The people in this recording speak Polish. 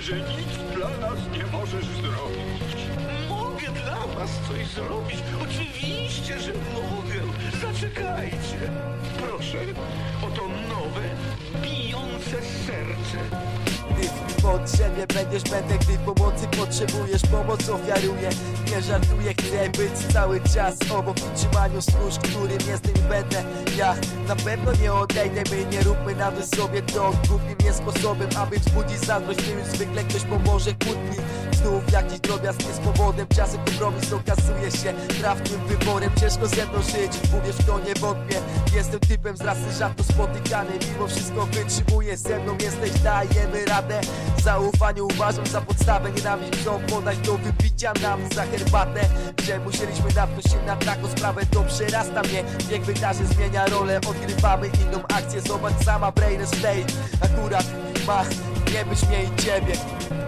że nic dla nas nie możesz zrobić. Mogę dla was coś zrobić. Oczywiście, że mogę. Zaczekajcie. Proszę, oto nowe, bijące serce. Gdy w potrzebie będę, gdy pomocy potrzebujesz, pomoc ofiaruję. Nie żartuję, chcę być cały czas obok w trzymaniu stróż, którym jestem i będę. Ja na pewno nie odejdę, my nie róbmy nawet sobie to głupim jest sposobem, aby wzbudzić zazdrość. Tym zwykle ktoś pomoże kłótni. Znów jakiś drobiazg jest powodem, czasem kompromis okazuje się trafnym wyborem. Ciężko ze mną żyć, mówię w to nie wątpię. Jestem typem z rasy rzadko spotykany, mimo wszystko wytrzymuję, ze mną jesteś, dajemy radę. Zaufanie uważam za podstawę, nienawiść chcą podać do wypicia nam za herbatę. Że musieliśmy natknąć się na taką sprawę, to przerasta mnie. Bieg wydarzeń zmienia rolę, odgrywamy inną akcję. Zobacz sama Brainless State, akurat mach, nie być mnie i ciebie.